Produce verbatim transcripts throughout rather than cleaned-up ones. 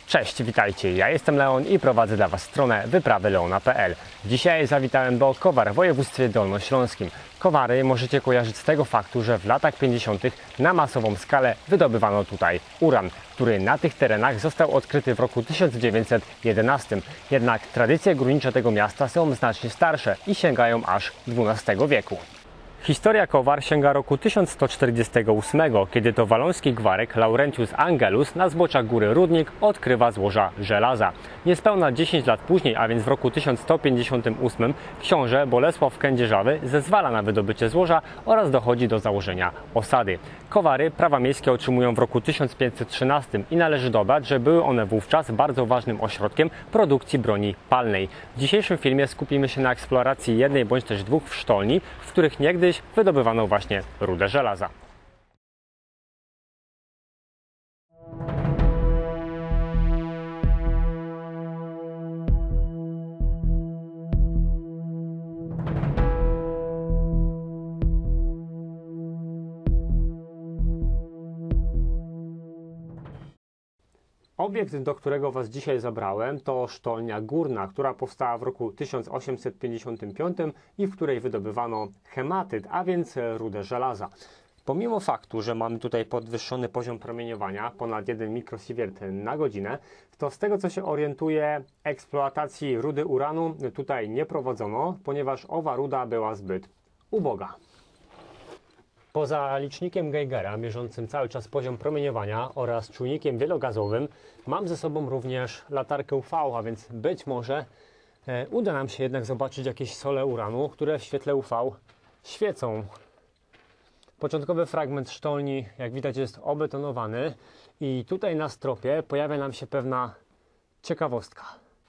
Cześć, witajcie, ja jestem Leon i prowadzę dla Was stronę wyprawy leona kropka p l. Dzisiaj zawitałem do Kowar w województwie dolnośląskim. Kowary możecie kojarzyć z tego faktu, że w latach pięćdziesiątych na masową skalę wydobywano tutaj uran, który na tych terenach został odkryty w roku tysiąc dziewięćset jedenastym. Jednak tradycje górnicze tego miasta są znacznie starsze i sięgają aż dwunastego wieku. Historia Kowar sięga roku tysiąc sto czterdziestego ósmego, kiedy to waloński gwarek Laurentius Angelus na zboczach góry Rudnik odkrywa złoża żelaza. Niespełna dziesięć lat później, a więc w roku tysiąc sto pięćdziesiątym ósmym, książę Bolesław Kędzierzawy zezwala na wydobycie złoża oraz dochodzi do założenia osady. Kowary prawa miejskie otrzymują w roku tysiąc pięćset trzynastym i należy dodać, że były one wówczas bardzo ważnym ośrodkiem produkcji broni palnej. W dzisiejszym filmie skupimy się na eksploracji jednej bądź też dwóch sztolni, w których niegdyś wydobywano właśnie rudę żelaza. Obiekt, do którego Was dzisiaj zabrałem, to sztolnia górna, która powstała w roku tysiąc osiemset pięćdziesiątym piątym i w której wydobywano hematyt, a więc rudę żelaza. Pomimo faktu, że mamy tutaj podwyższony poziom promieniowania, ponad jeden mikrosiewert na godzinę, to z tego co się orientuję, eksploatacji rudy uranu tutaj nie prowadzono, ponieważ owa ruda była zbyt uboga. Poza licznikiem Geigera mierzącym cały czas poziom promieniowania oraz czujnikiem wielogazowym mam ze sobą również latarkę U V, a więc być może e, uda nam się jednak zobaczyć jakieś sole uranu, które w świetle U V świecą. Początkowy fragment sztolni, jak widać, jest obetonowany i tutaj na stropie pojawia nam się pewna ciekawostka.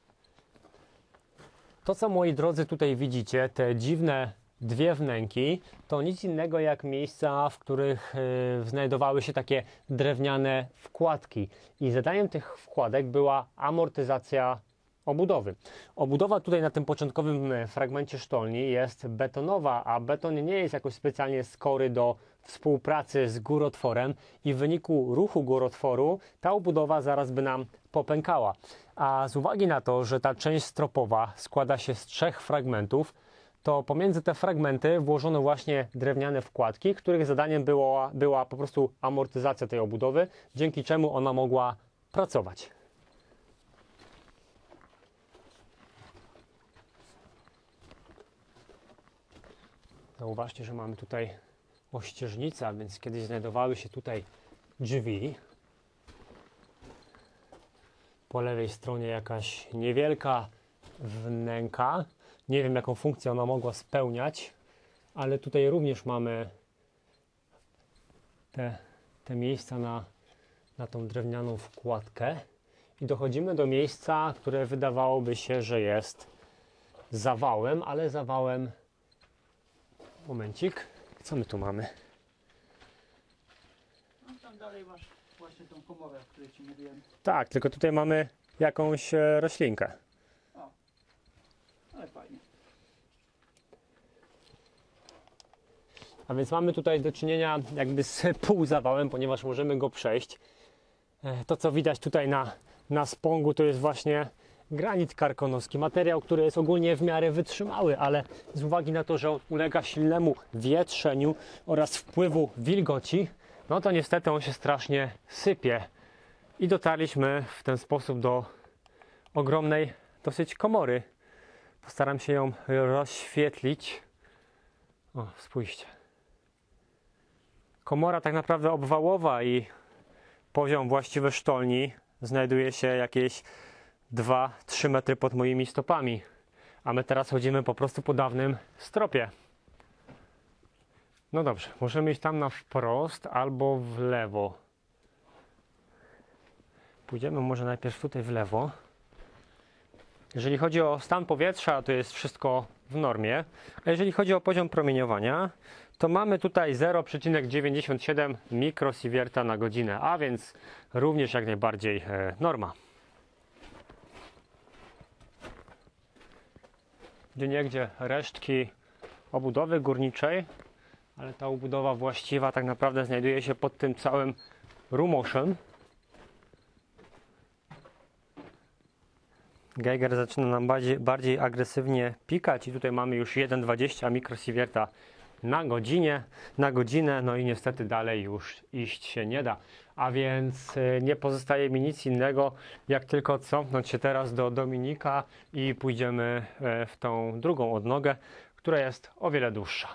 To, co moi drodzy tutaj widzicie, te dziwne dwie wnęki, to nic innego jak miejsca, w których y, znajdowały się takie drewniane wkładki. I zadaniem tych wkładek była amortyzacja obudowy. Obudowa tutaj na tym początkowym fragmencie sztolni jest betonowa, a beton nie jest jakoś specjalnie skory do współpracy z górotworem i w wyniku ruchu górotworu ta obudowa zaraz by nam popękała. A z uwagi na to, że ta część stropowa składa się z trzech fragmentów, to pomiędzy te fragmenty włożono właśnie drewniane wkładki, których zadaniem było, była po prostu amortyzacja tej obudowy, dzięki czemu ona mogła pracować. Zauważcie, że mamy tutaj ościeżnicę, a więc kiedyś znajdowały się tutaj drzwi. Po lewej stronie jakaś niewielka wnęka. Nie wiem, jaką funkcję ona mogła spełniać, ale tutaj również mamy te, te miejsca na, na tą drewnianą wkładkę i dochodzimy do miejsca, które wydawałoby się, że jest zawałem, ale zawałem... Momencik, co my tu mamy? No tam dalej masz właśnie tą komorę, o której Ci mówiłem. Tak, tylko tutaj mamy jakąś e, roślinkę. O, ale fajnie. A więc mamy tutaj do czynienia jakby z półzawałem, ponieważ możemy go przejść. To, co widać tutaj na, na spągu, to jest właśnie granit karkonoski. Materiał, który jest ogólnie w miarę wytrzymały, ale z uwagi na to, że on ulega silnemu wietrzeniu oraz wpływu wilgoci, no to niestety on się strasznie sypie. I dotarliśmy w ten sposób do ogromnej dosyć komory. Postaram się ją rozświetlić. O, spójrzcie. Komora tak naprawdę obwałowa i poziom właściwy sztolni znajduje się jakieś dwa trzy metry pod moimi stopami. A my teraz chodzimy po prostu po dawnym stropie. No dobrze, możemy iść tam na wprost albo w lewo. Pójdziemy może najpierw tutaj w lewo. Jeżeli chodzi o stan powietrza, to jest wszystko w normie. A jeżeli chodzi o poziom promieniowania, to mamy tutaj zero przecinek dziewięćdziesiąt siedem mikrosiewerta na godzinę, a więc również jak najbardziej e, norma. Gdzieniegdzie resztki obudowy górniczej, ale ta obudowa właściwa tak naprawdę znajduje się pod tym całym rumoszem. Geiger zaczyna nam bardziej, bardziej agresywnie pikać i tutaj mamy już jeden przecinek dwadzieścia mikrosiewerta na godzinie, na godzinę, no i niestety dalej już iść się nie da. A więc y, nie pozostaje mi nic innego, jak tylko cofnąć się teraz do Dominika i pójdziemy y, w tą drugą odnogę, która jest o wiele dłuższa.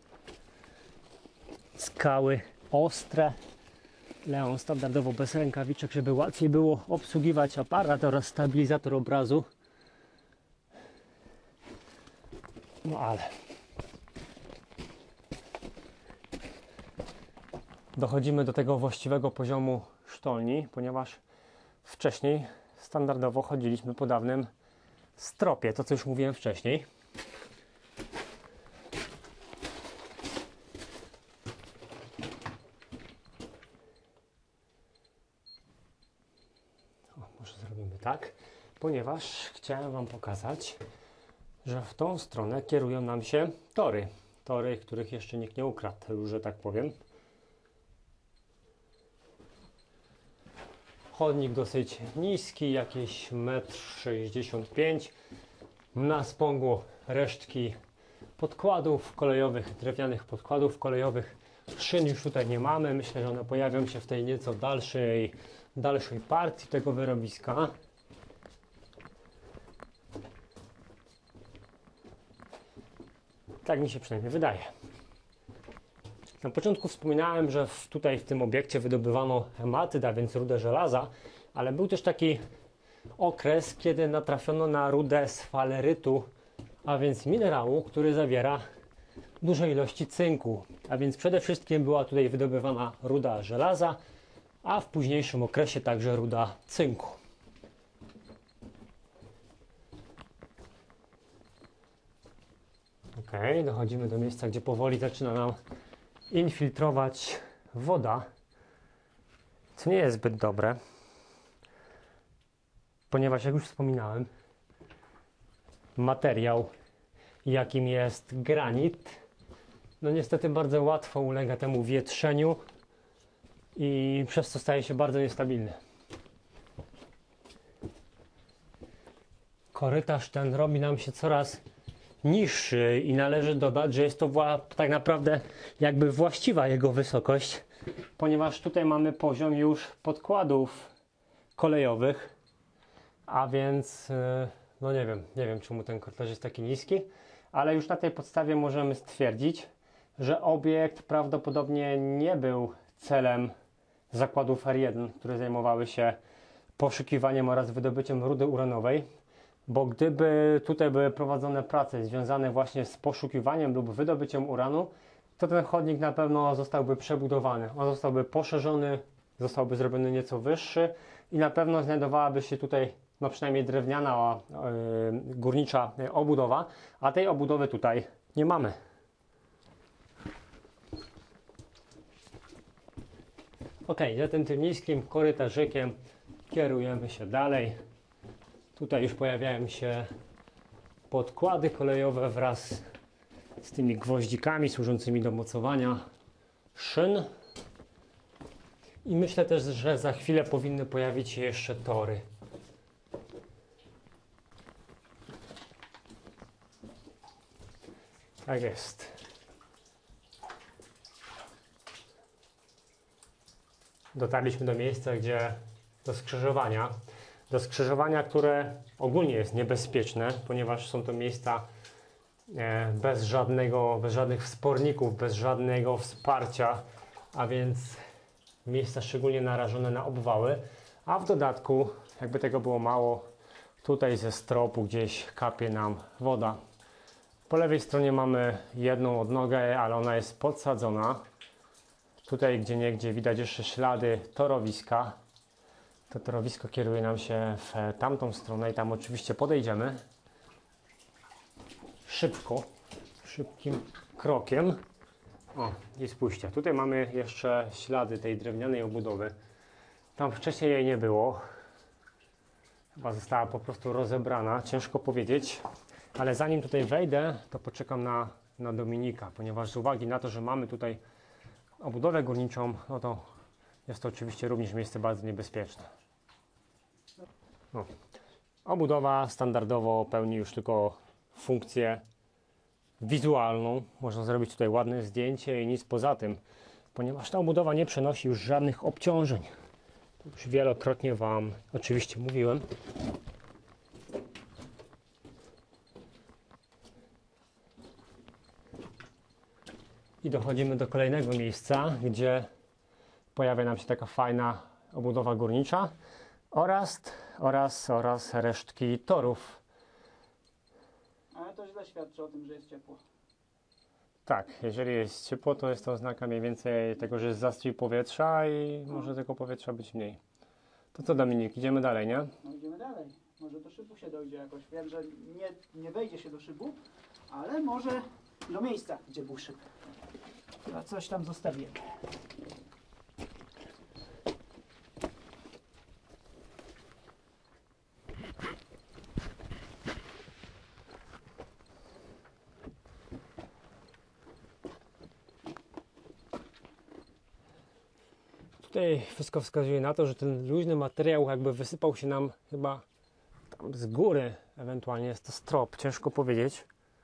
Skały ostre. Leon standardowo bez rękawiczek, żeby łatwiej było obsługiwać aparat oraz stabilizator obrazu. No ale dochodzimy do tego właściwego poziomu sztolni, ponieważ wcześniej standardowo chodziliśmy po dawnym stropie, to co już mówiłem wcześniej. O, może zrobimy tak, ponieważ chciałem Wam pokazać, że w tą stronę kierują nam się tory. Tory, których jeszcze nikt nie ukradł, że tak powiem. Chodnik dosyć niski, jakieś metr sześćdziesiąt pięć. Na spągu resztki podkładów kolejowych, drewnianych podkładów kolejowych. Szyn już tutaj nie mamy. Myślę, że one pojawią się w tej nieco dalszej, dalszej partii tego wyrobiska. Tak mi się przynajmniej wydaje. Na początku wspominałem, że w, tutaj w tym obiekcie wydobywano hematyt, a więc rudę żelaza, ale był też taki okres, kiedy natrafiono na rudę sfalerytu, a więc minerału, który zawiera duże ilości cynku. A więc przede wszystkim była tutaj wydobywana ruda żelaza, a w późniejszym okresie także ruda cynku. Ok, dochodzimy do miejsca, gdzie powoli zaczyna nam infiltrować woda, co nie jest zbyt dobre, ponieważ jak już wspominałem, materiał, jakim jest granit, no niestety bardzo łatwo ulega temu wietrzeniu i przez co staje się bardzo niestabilny. Korytarz ten robi nam się coraz niższy i należy dodać, że jest to tak naprawdę jakby właściwa jego wysokość, ponieważ tutaj mamy poziom już podkładów kolejowych, a więc no nie wiem, nie wiem czemu ten korytarz jest taki niski, ale już na tej podstawie możemy stwierdzić, że obiekt prawdopodobnie nie był celem zakładów R jeden, które zajmowały się poszukiwaniem oraz wydobyciem rudy uranowej. Bo gdyby tutaj były prowadzone prace związane właśnie z poszukiwaniem lub wydobyciem uranu, to ten chodnik na pewno zostałby przebudowany. On zostałby poszerzony, zostałby zrobiony nieco wyższy i na pewno znajdowałaby się tutaj no przynajmniej drewniana yy, górnicza obudowa, a tej obudowy tutaj nie mamy. Ok, za tym, tym niskim korytarzykiem kierujemy się dalej. Tutaj już pojawiają się podkłady kolejowe wraz z tymi gwoździkami służącymi do mocowania szyn. I myślę też, że za chwilę powinny pojawić się jeszcze tory. Tak jest. Dotarliśmy do miejsca, gdzie do skrzyżowania. Do skrzyżowania, które ogólnie jest niebezpieczne, ponieważ są to miejsca bez żadnego, bez żadnych wsporników, bez żadnego wsparcia, a więc miejsca szczególnie narażone na obwały, a w dodatku, jakby tego było mało, tutaj ze stropu gdzieś kapie nam woda. Po lewej stronie mamy jedną odnogę, ale ona jest podsadzona. Tutaj gdzieniegdzie widać jeszcze ślady torowiska. To torowisko kieruje nam się w tamtą stronę i tam oczywiście podejdziemy szybko, szybkim krokiem. O, i spójrzcie, tutaj mamy jeszcze ślady tej drewnianej obudowy. Tam wcześniej jej nie było. Chyba została po prostu rozebrana, ciężko powiedzieć. Ale zanim tutaj wejdę, to poczekam na, na Dominika, ponieważ z uwagi na to, że mamy tutaj obudowę górniczą, no to jest to oczywiście również miejsce bardzo niebezpieczne. O. Obudowa standardowo pełni już tylko funkcję wizualną. Można zrobić tutaj ładne zdjęcie i nic poza tym, ponieważ ta obudowa nie przenosi już żadnych obciążeń. To już wielokrotnie Wam oczywiście mówiłem. I dochodzimy do kolejnego miejsca, gdzie pojawia nam się taka fajna obudowa górnicza oraz, oraz, oraz resztki torów. Ale to źle świadczy o tym, że jest ciepło. Tak, jeżeli jest ciepło, to jest to oznaka mniej więcej tego, że jest zastrój powietrza i może tego powietrza być mniej. To co, Dominik, idziemy dalej, nie? No idziemy dalej. Może do szybu się dojdzie jakoś. Wiem, że nie, nie wejdzie się do szybu, ale może do miejsca, gdzie był szyb. Chyba coś tam zostawiłem. Tutaj wszystko wskazuje na to, że ten luźny materiał jakby wysypał się nam chyba tam z góry, ewentualnie jest to strop, ciężko powiedzieć.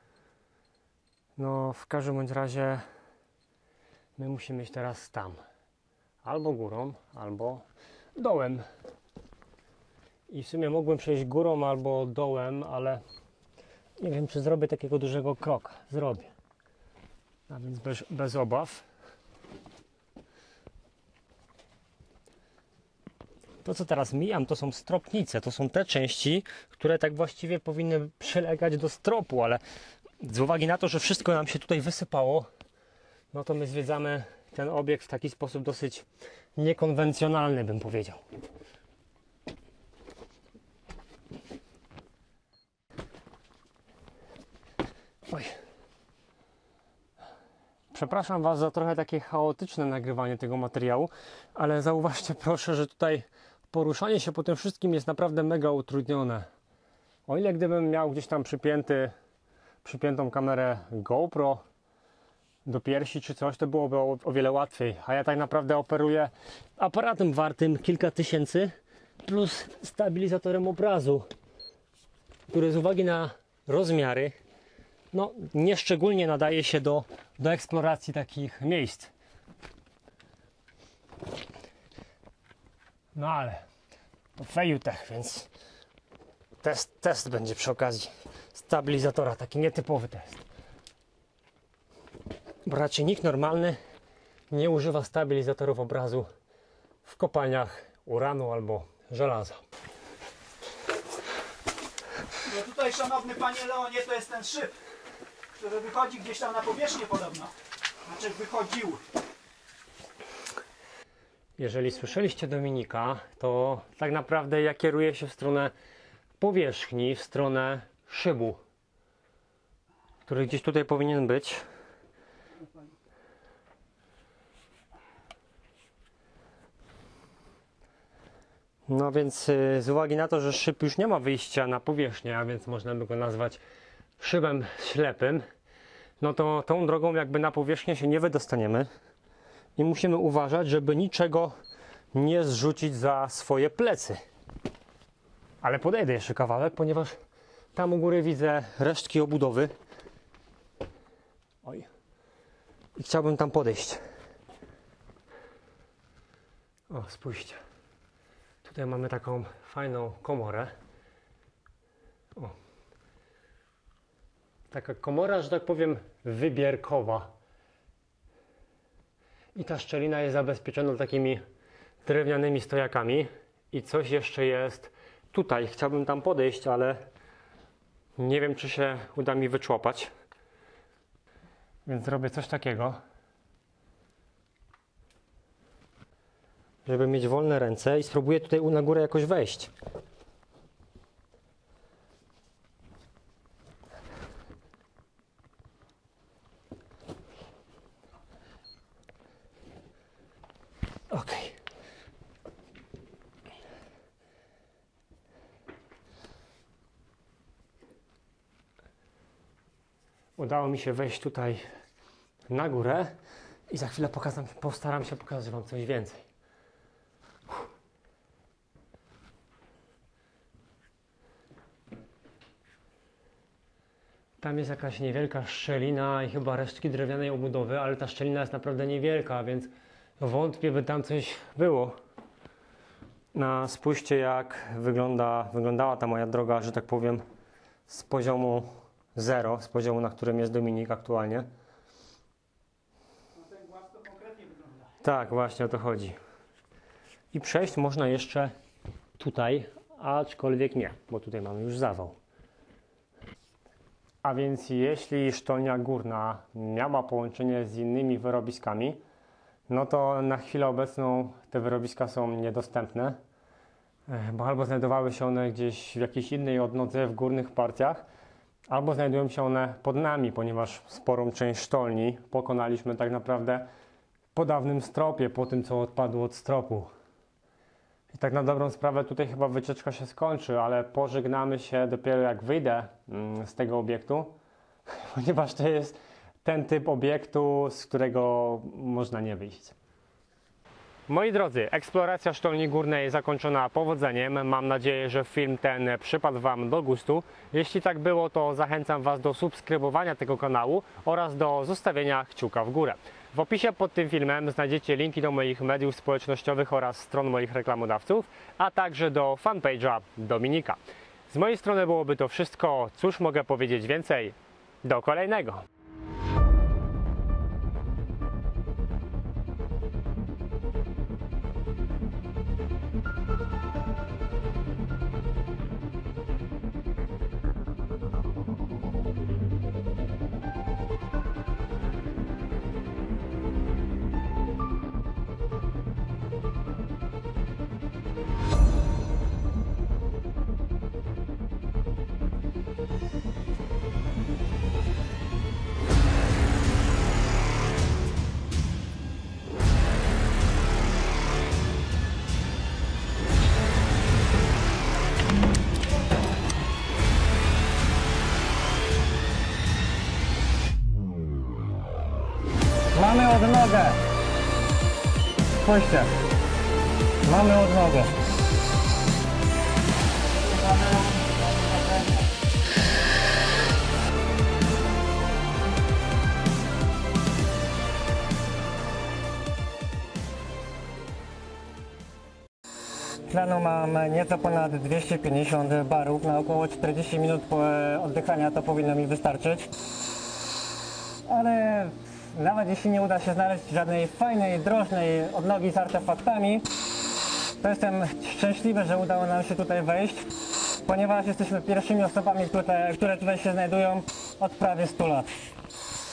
No w każdym bądź razie my musimy iść teraz tam, albo górą, albo dołem. I w sumie mógłbym przejść górą albo dołem, ale nie wiem, czy zrobię takiego dużego kroka. Zrobię. A więc bez, bez obaw. To, co teraz mijam, to są stropnice. To są te części, które tak właściwie powinny przylegać do stropu, ale z uwagi na to, że wszystko nam się tutaj wysypało, no to my zwiedzamy ten obiekt w taki sposób dosyć niekonwencjonalny, bym powiedział. Oj. Przepraszam Was za trochę takie chaotyczne nagrywanie tego materiału, ale zauważcie proszę, że tutaj poruszanie się po tym wszystkim jest naprawdę mega utrudnione. O ile gdybym miał gdzieś tam przypięty, przypiętą kamerę GoPro do piersi czy coś, to byłoby o, o wiele łatwiej. A ja tak naprawdę operuję aparatem wartym kilka tysięcy plus stabilizatorem obrazu, który z uwagi na rozmiary no, nieszczególnie nadaje się do, do eksploracji takich miejsc. No ale to Fejutech, więc test, test będzie przy okazji stabilizatora, taki nietypowy test. Bo raczej nikt normalny nie używa stabilizatorów obrazu w kopalniach uranu albo żelaza. No tutaj, szanowny panie Leonie, to jest ten szyb, który wychodzi gdzieś tam na powierzchnię podobno. Znaczy wychodził. Jeżeli słyszeliście Dominika, to tak naprawdę ja kieruję się w stronę powierzchni, w stronę szybu, który gdzieś tutaj powinien być. No więc y, z uwagi na to, że szyb już nie ma wyjścia na powierzchnię, a więc można by go nazwać szybem ślepym, no to tą drogą jakby na powierzchnię się nie wydostaniemy i musimy uważać, żeby niczego nie zrzucić za swoje plecy. Ale podejdę jeszcze kawałek, ponieważ tam u góry widzę resztki obudowy. Oj. I chciałbym tam podejść. O, spójrzcie. Tutaj mamy taką fajną komorę. O. Taka komora, że tak powiem, wybierkowa. I ta szczelina jest zabezpieczona takimi drewnianymi stojakami. I coś jeszcze jest tutaj. Chciałbym tam podejść, ale nie wiem, czy się uda mi wyczłapać. Więc zrobię coś takiego, żeby mieć wolne ręce i spróbuję tutaj na górę jakoś wejść. Ok. Udało mi się wejść tutaj na górę i za chwilę pokazam, postaram się pokazać Wam coś więcej. Tam jest jakaś niewielka szczelina i chyba resztki drewnianej obudowy, ale ta szczelina jest naprawdę niewielka, więc wątpię, by tam coś było. No, spójrzcie, jak wygląda, wyglądała ta moja droga, że tak powiem, z poziomu zero, z poziomu, na którym jest Dominik aktualnie. No ten głaz to konkretnie wygląda. Tak, właśnie o to chodzi. I przejść można jeszcze tutaj, aczkolwiek nie, bo tutaj mamy już zawał. A więc jeśli sztolnia górna miała połączenie z innymi wyrobiskami, no to na chwilę obecną te wyrobiska są niedostępne, bo albo znajdowały się one gdzieś w jakiejś innej odnodze w górnych partiach, albo znajdują się one pod nami, ponieważ sporą część sztolni pokonaliśmy tak naprawdę po dawnym stropie, po tym co odpadło od stropu. I tak na dobrą sprawę tutaj chyba wycieczka się skończy, ale pożegnamy się dopiero jak wyjdę z tego obiektu, ponieważ to jest ten typ obiektu, z którego można nie wyjść. Moi drodzy, eksploracja sztolni górnej zakończona powodzeniem. Mam nadzieję, że film ten przypadł Wam do gustu. Jeśli tak było, to zachęcam Was do subskrybowania tego kanału oraz do zostawienia kciuka w górę. W opisie pod tym filmem znajdziecie linki do moich mediów społecznościowych oraz stron moich reklamodawców, a także do fanpage'a Dominika. Z mojej strony byłoby to wszystko. Cóż mogę powiedzieć więcej? Do kolejnego! Mamy odnogę. Spójrzcie. Mamy odnogę. Tlenu mam nieco ponad dwieście pięćdziesiąt barów. Na około czterdzieści minut oddychania to powinno mi wystarczyć. Ale nawet jeśli nie uda się znaleźć żadnej fajnej, drożnej odnogi z artefaktami, to jestem szczęśliwy, że udało nam się tutaj wejść, ponieważ jesteśmy pierwszymi osobami, które, które tutaj się znajdują od prawie stu lat.